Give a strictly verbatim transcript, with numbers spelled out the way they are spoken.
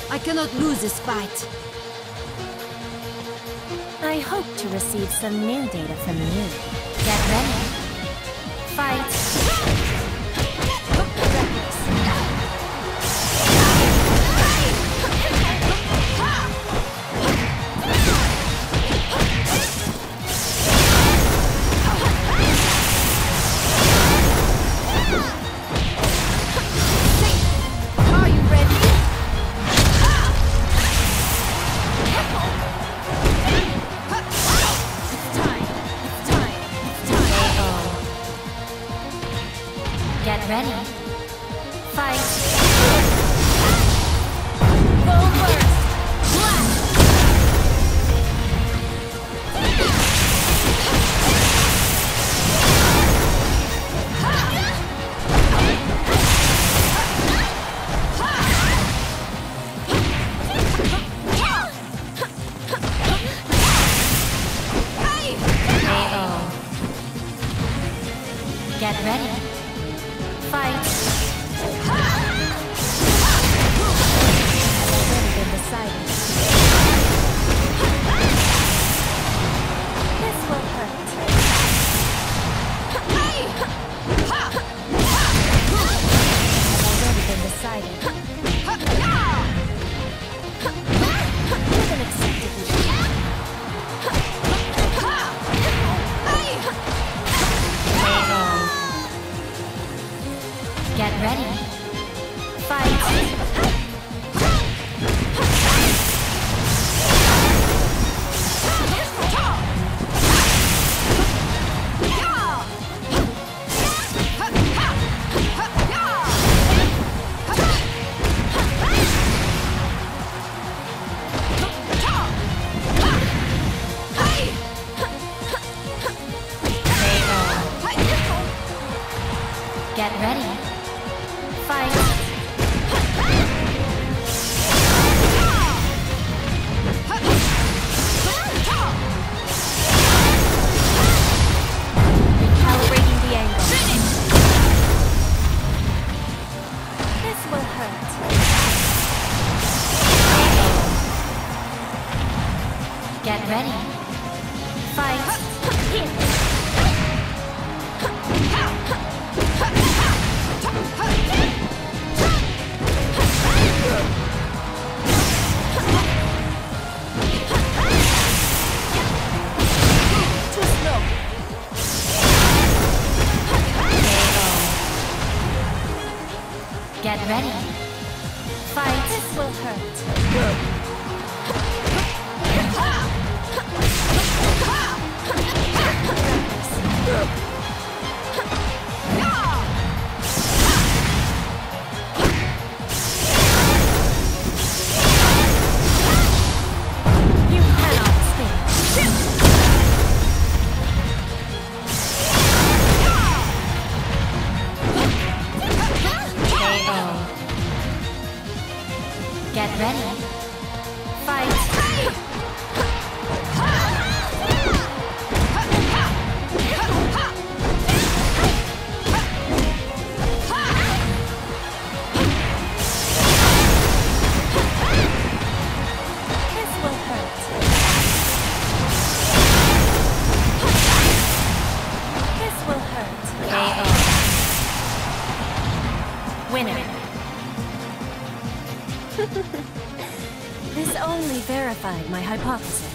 I cannot lose this fight. I hope to receive some new data from you. Get ready. Fight. Get ready. Fight. Full burst. Blast. K O. Get ready. Fight. Already been decided. This will hurt. Already been decided. With an accepted Get ready. Fight. Get ready. Fight. Recalibrating the angle. This will hurt. Get ready. Fight. Hit. Get ready. Fight. This will hurt. You cannot escape. Get ready. Fight. This will hurt. This will hurt. K O. Winner. This only verified my hypothesis.